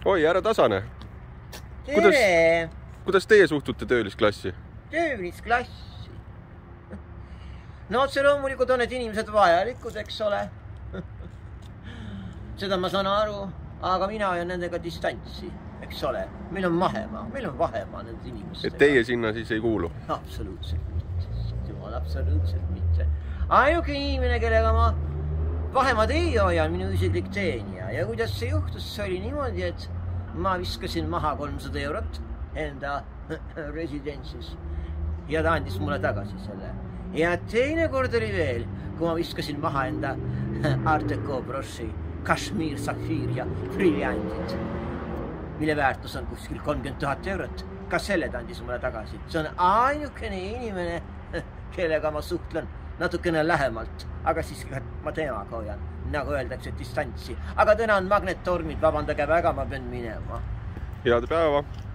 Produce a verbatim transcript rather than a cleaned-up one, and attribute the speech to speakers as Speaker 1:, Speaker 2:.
Speaker 1: Oi, ära tasane.
Speaker 2: Tere!
Speaker 1: Kuidas, kuidas teie suhtute töölisklassi?
Speaker 2: Töölisklassi? No otse loomulikult on need inimesed vajalikud, eks ole. Seda ma saan aru, aga mina hoian nendega distantsi, eks ole. Meil on mahemaa, meil on vahemaa nende inimestega.
Speaker 1: Et teie sinna siis ei kuulu?
Speaker 2: Absoluutselt mitte. Jumal, absoluutselt mitte. Ainuke inimene, kellega ma vahemaad ei hoia, on minu isiklik teenija. Ja kuidas see juhtus, see oli niimoodi, et ma viskasin maha kolmsada eurot enda residentsis ja ta andis mulle tagasi selle. Ja teine kord oli veel, kui ma viskasin maha enda Art Deco brossi Kashmir, Safir ja Brilliandid, mille väärtus on kuskil kolmkümmend tuhat eurot. Ka selle ta andis mulle tagasi. See on ainukene inimene, kellega ma suhtlen natukene lähemalt, aga siis ma temaga hoian, nagu öeldakse, distantsi. Aga täna on magnettormid, vabandage väga, ma pean minema.
Speaker 1: Head päeva!